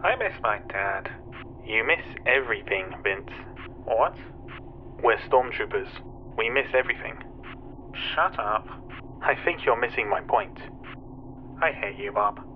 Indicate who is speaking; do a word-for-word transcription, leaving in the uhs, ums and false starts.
Speaker 1: I miss my dad.
Speaker 2: You miss everything, Vince.
Speaker 1: What?
Speaker 2: We're stormtroopers. We miss everything.
Speaker 1: Shut up.
Speaker 2: I think you're missing my point.
Speaker 1: I hate you, Bob.